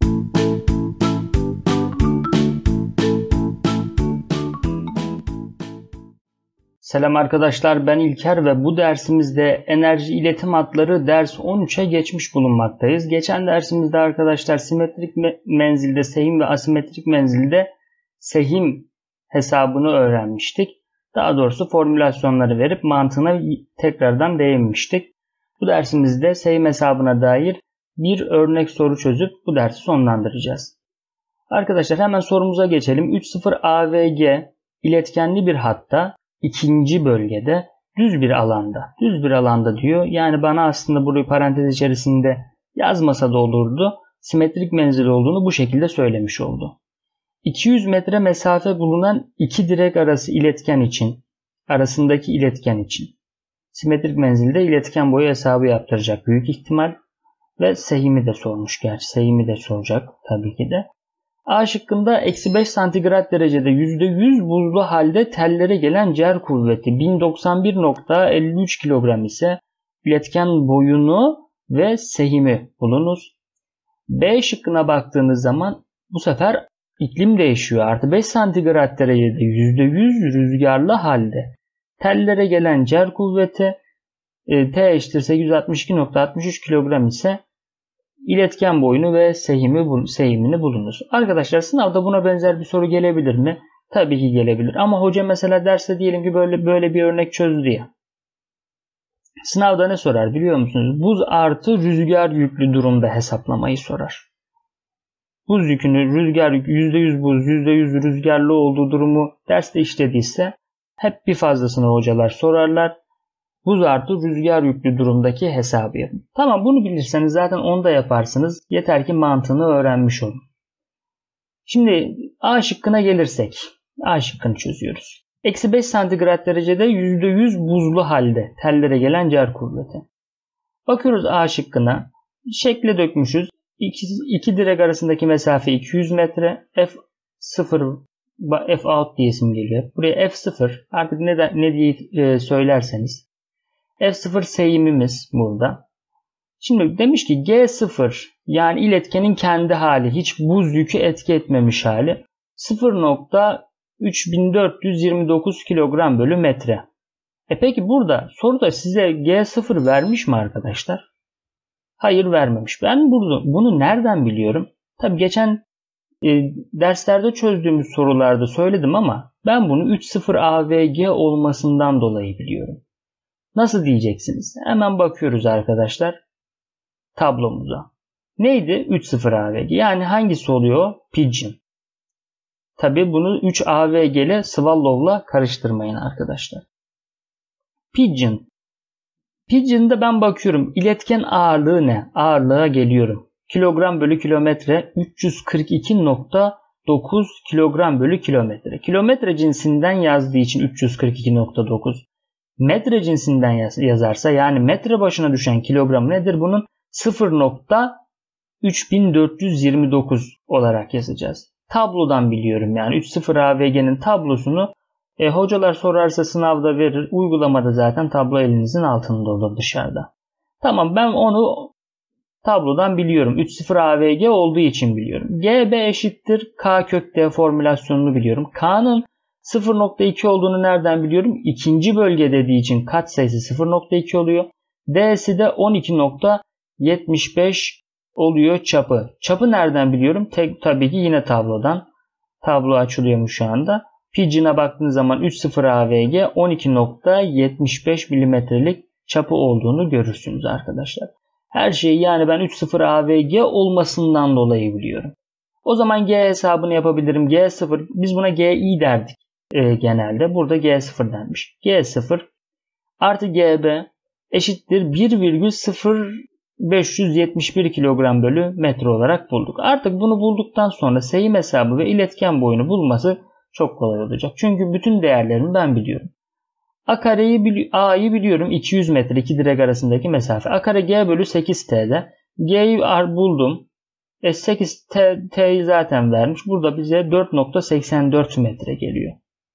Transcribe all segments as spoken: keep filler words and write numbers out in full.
Selam arkadaşlar, ben İlker ve bu dersimizde enerji iletim hatları ders on üçe geçmiş bulunmaktayız. Geçen dersimizde arkadaşlar simetrik menzilde sehim ve asimetrik menzilde sehim hesabını öğrenmiştik. Daha doğrusu formülasyonları verip mantığına tekrardan değinmiştik. Bu dersimizde sehim hesabına dair bir örnek soru çözüp bu dersi sonlandıracağız. Arkadaşlar hemen sorumuza geçelim. üç sıfır A V G iletkenli bir hatta ikinci bölgede düz bir alanda. Düz bir alanda diyor. Yani bana aslında burayı parantez içerisinde yazmasa da olurdu. Simetrik menzil olduğunu bu şekilde söylemiş oldu. iki yüz metre mesafe bulunan iki direk arası iletken için, arasındaki iletken için simetrik menzilde iletken boyu hesabı yaptıracak büyük ihtimal ve sehimi de sormuş. Gerçi sehimi de soracak tabii ki de. A şıkkında eksi beş santigrat derecede yüzde yüz buzlu halde tellere gelen cer kuvveti bin doksan bir nokta elli üç kilogram ise iletken boyunu ve sehimi bulunuz. B şıkkına baktığınız zaman bu sefer iklim değişiyor. Artı beş santigrat derecede yüzde yüz rüzgarlı halde tellere gelen cer kuvveti e, T eşittir sekiz yüz altmış iki nokta altmış üç kilogram ise İletken boyunu ve sehimi, sehimini bulunuz. Arkadaşlar sınavda buna benzer bir soru gelebilir mi? Tabii ki gelebilir. Ama hoca mesela derste diyelim ki böyle böyle bir örnek çözdü ya. Sınavda ne sorar biliyor musunuz? Buz artı rüzgar yüklü durumda hesaplamayı sorar. Buz yükünü rüzgar yükü yüzde yüz buz, yüzde yüz rüzgarlı olduğu durumu derste işlediyse hep bir fazlasını hocalar sorarlar. Buz artı rüzgar yüklü durumdaki hesabı yapın. Tamam, bunu bilirseniz zaten onu da yaparsınız. Yeter ki mantığını öğrenmiş olun. Şimdi A şıkkına gelirsek. A şıkkını çözüyoruz. Eksi beş santigrat derecede yüzde yüz buzlu halde tellere gelen cer kuvveti. Bakıyoruz A şıkkına. Şekle dökmüşüz. İki, iki direk arasındaki mesafe iki yüz metre. F sıfır, F out diye isim geliyor. Buraya F sıfır artık ne, de, ne diye e, söylerseniz. F sıfır sehimimiz burada. Şimdi demiş ki G sıfır yani iletkenin kendi hali, hiç buz yükü etki etmemiş hali sıfır nokta üç bin dört yüz yirmi dokuz kilogram bölü metre. E peki burada soruda size G sıfır vermiş mi arkadaşlar? Hayır, vermemiş. Ben burada bunu nereden biliyorum? Tabi geçen e, derslerde çözdüğümüz sorularda söyledim ama ben bunu üç sıfır A V G olmasından dolayı biliyorum. Nasıl diyeceksiniz? Hemen bakıyoruz arkadaşlar tablomuza. Neydi? üç sıfır A V G. Yani hangisi oluyor? Pigeon. Tabi bunu üç A V G ile Swallow'la karıştırmayın arkadaşlar. Pigeon. Pigeon'da ben bakıyorum. İletken ağırlığı ne? Ağırlığa geliyorum. Kilogram bölü kilometre üç yüz kırk iki nokta dokuz kilogram bölü kilometre. Kilometre cinsinden yazdığı için üç yüz kırk iki nokta dokuz. Metre cinsinden yaz, yazarsa yani metre başına düşen kilogram nedir? Bunun sıfır nokta üç bin dört yüz yirmi dokuz olarak yazacağız. Tablodan biliyorum yani üç sıfır A V G'nin tablosunu e, hocalar sorarsa sınavda verir. Uygulamada zaten tablo elinizin altında olur dışarıda. Tamam, ben onu tablodan biliyorum. üç sıfır A V G olduğu için biliyorum. G B eşittir K kök D formülasyonunu biliyorum. K'nın sıfır nokta iki olduğunu nereden biliyorum? İkinci bölge dediği için katsayısı sıfır nokta iki oluyor. D'si de on iki nokta yetmiş beş oluyor çapı. Çapı nereden biliyorum? Tek, tabii ki yine tablodan. Tablo açılıyormuş şu anda. Pigeon'a baktığınız zaman üç sıfır A V G on iki nokta yetmiş beş milimetrelik çapı olduğunu görürsünüz arkadaşlar. Her şeyi yani ben üç sıfır A V G olmasından dolayı biliyorum. O zaman G hesabını yapabilirim. G sıfır, biz buna G I derdik. E, genelde burada G sıfır denmiş. G sıfır artı G B eşittir bir virgül sıfır beş yüz yetmiş bir kilogram bölü metre olarak bulduk. Artık bunu bulduktan sonra sehim hesabı ve iletken boyunu bulması çok kolay olacak. Çünkü bütün değerlerimi ben biliyorum. A kareyi A'yı biliyorum. iki yüz metre iki direk arasındaki mesafe. A kare G bölü sekiz T'de. G'yi buldum. E sekiz T, T'yi zaten vermiş. Burada bize dört nokta seksen dört metre geliyor.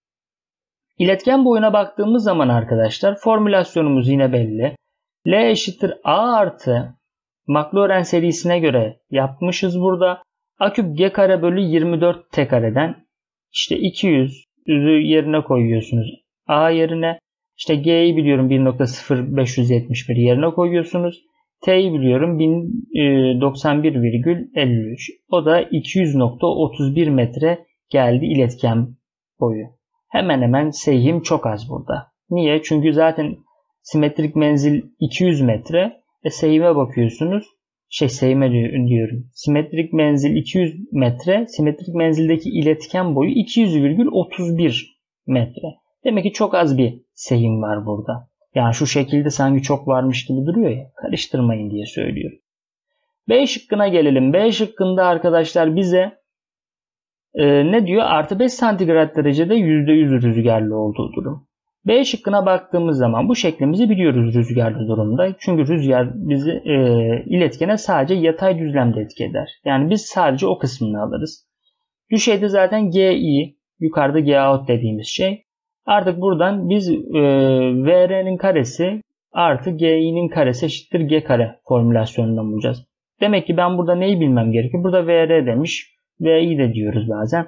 İletken boyuna baktığımız zaman arkadaşlar formülasyonumuz yine belli. L eşittir A artı McLaurin serisine göre yapmışız burada. A küp G kare bölü yirmi dört T kareden işte iki yüz yerine koyuyorsunuz. A yerine işte G'yi biliyorum bir nokta sıfır beş yetmiş bir yerine koyuyorsunuz. T'yi biliyorum bin doksan bir virgül elli üç. O da iki yüz nokta otuz bir metre geldi iletken boyu. Hemen hemen seyhim çok az burada. Niye? Çünkü zaten simetrik menzil iki yüz metre. E seyhime bakıyorsunuz. Şey seyhime diyorum. Simetrik menzil iki yüz metre. Simetrik menzildeki iletken boyu iki yüz virgül otuz bir metre. Demek ki çok az bir seyhim var burada. Yani şu şekilde sanki çok varmış gibi duruyor ya. Karıştırmayın diye söylüyorum. B şıkkına gelelim. B şıkkında arkadaşlar bize e, ne diyor? Artı beş santigrat derecede yüzde yüz rüzgarlı olduğu durum. B şıkkına baktığımız zaman bu şeklimizi biliyoruz rüzgarlı durumda. Çünkü rüzgar bizi e, iletkene sadece yatay düzlemde etki eder. Yani biz sadece o kısmını alırız. Düşeyde zaten G I, yukarıda G out dediğimiz şey. Artık buradan biz e, V R'nin karesi artı G I'nin karesi eşittir G kare formülasyonundan bulacağız. Demek ki ben burada neyi bilmem gerekiyor? Burada V R demiş. V I de diyoruz bazen.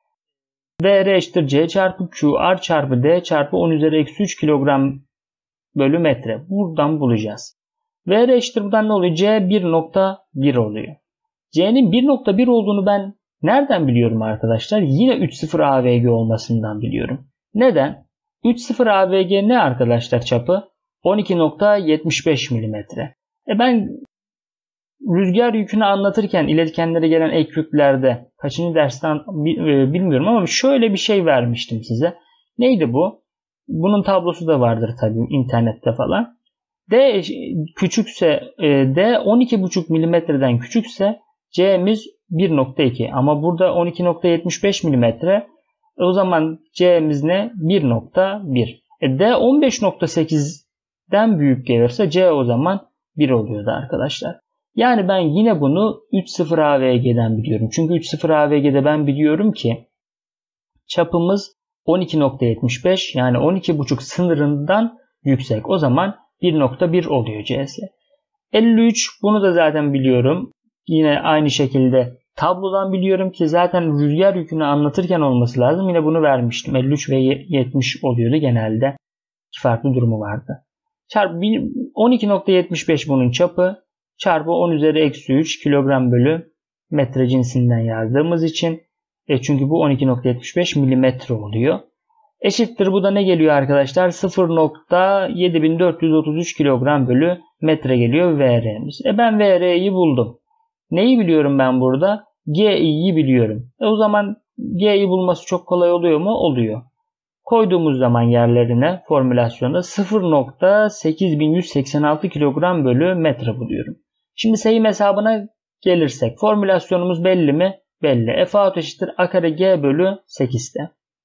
V R eşittir C çarpı Q R çarpı D çarpı on üzeri eksi üç kilogram bölü metre. Buradan bulacağız. V R eşittir buradan ne oluyor? C bir nokta bir oluyor. C'nin bir nokta bir olduğunu ben nereden biliyorum arkadaşlar? Yine üç sıfır A V G olmasından biliyorum. Neden? üç sıfır A V G ne arkadaşlar çapı? on iki nokta yetmiş beş milimetre. E ben rüzgar yükünü anlatırken iletkenlere gelen ek yüklerde kaçıncı dersten bilmiyorum ama şöyle bir şey vermiştim size. Neydi bu? Bunun tablosu da vardır tabii internette falan. D küçükse D on iki buçuk milimetreden küçükse C'miz bir nokta iki ama burada on iki nokta yetmiş beş milimetre. O zaman C'miz ne? bir nokta bir. E D on beş nokta sekizden büyük gelirse C o zaman bir oluyordu arkadaşlar. Yani ben yine bunu üç sıfır A V G'den biliyorum. Çünkü üç sıfır A V G'de ben biliyorum ki çapımız on iki nokta yetmiş beş yani on iki buçuk sınırından yüksek. O zaman bir nokta bir oluyor C'si. elli üç bunu da zaten biliyorum. Yine aynı şekilde tablodan biliyorum ki zaten rüzgar yükünü anlatırken olması lazım. Yine bunu vermiştim. elli üç ve yetmiş oluyordu genelde. İki farklı durumu vardı. Çarpı on iki nokta yetmiş beş bunun çapı. Çarpı on üzeri eksi üç kilogram bölü metre cinsinden yazdığımız için. E çünkü bu on iki nokta yetmiş beş milimetre oluyor. Eşittir bu da ne geliyor arkadaşlar? sıfır nokta yedi bin dört yüz otuz üç kilogram bölü metre geliyor V R'miz. E ben V R'yi buldum. Neyi biliyorum ben burada? G I'yi biliyorum. E o zaman G I bulması çok kolay oluyor mu? Oluyor. Koyduğumuz zaman yerlerine formülasyonda sıfır nokta sekiz bin yüz seksen altı kilogram bölü metre buluyorum. Şimdi seyim hesabına gelirsek formülasyonumuz belli mi? Belli. F out eşittir A kare G bölü sekiz T.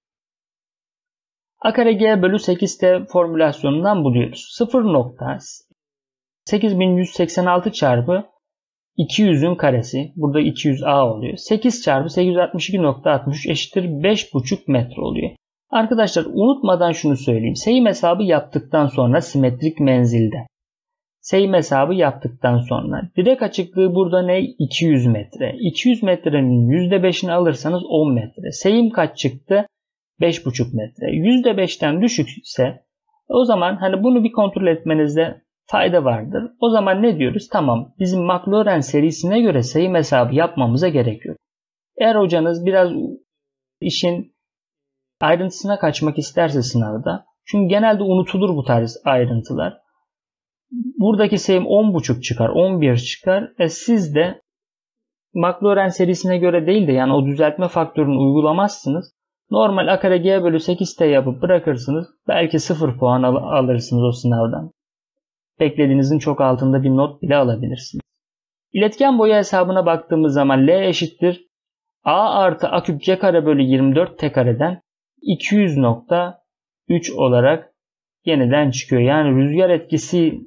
A kare G bölü sekiz T formülasyonundan buluyoruz. sıfır nokta sekiz bin yüz seksen altı çarpı iki yüzün karesi. Burada iki yüz A oluyor. sekiz çarpı sekiz yüz altmış iki nokta altmış üç eşittir beş buçuk metre oluyor. Arkadaşlar unutmadan şunu söyleyeyim. Seyim hesabı yaptıktan sonra simetrik menzilde. Seyim hesabı yaptıktan sonra direk açıklığı burada ne? iki yüz metre. iki yüz metrenin yüzde beşini alırsanız on metre. Seyim kaç çıktı? beş buçuk metre. yüzde beşten düşükse o zaman hani bunu bir kontrol etmenizde fayda vardır. O zaman ne diyoruz? Tamam, bizim McLaurin serisine göre seyim hesabı yapmamıza gerek yok. Eğer hocanız biraz işin ayrıntısına kaçmak isterse sınavda, çünkü genelde unutulur bu tarz ayrıntılar. Buradaki seyim on buçuk çıkar, on bir çıkar. E siz de McLaurin serisine göre değil de yani o düzeltme faktörünü uygulamazsınız. Normal A kare G bölü sekiz T yapıp bırakırsınız. Belki sıfır puan al alırsınız o sınavdan. Beklediğinizin çok altında bir not bile alabilirsiniz. İletken boyu hesabına baktığımız zaman L eşittir A artı A küp G kare bölü yirmi dört T kareden iki yüz nokta üç olarak yeniden çıkıyor. Yani rüzgar etkisi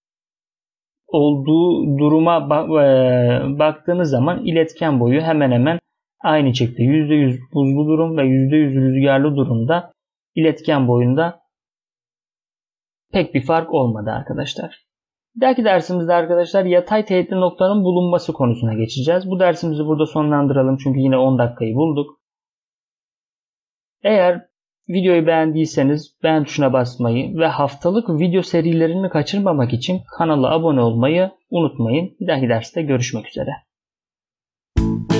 olduğu duruma baktığınız zaman iletken boyu hemen hemen aynı çıktı. yüzde yüz buzlu durum ve yüzde yüz rüzgarlı durumda iletken boyunda pek bir fark olmadı arkadaşlar. Bir dahaki dersimizde arkadaşlar yatay teğetli noktanın bulunması konusuna geçeceğiz. Bu dersimizi burada sonlandıralım çünkü yine on dakikayı bulduk. Eğer videoyu beğendiyseniz beğen tuşuna basmayı ve haftalık video serilerini kaçırmamak için kanala abone olmayı unutmayın. Bir dahaki derste görüşmek üzere.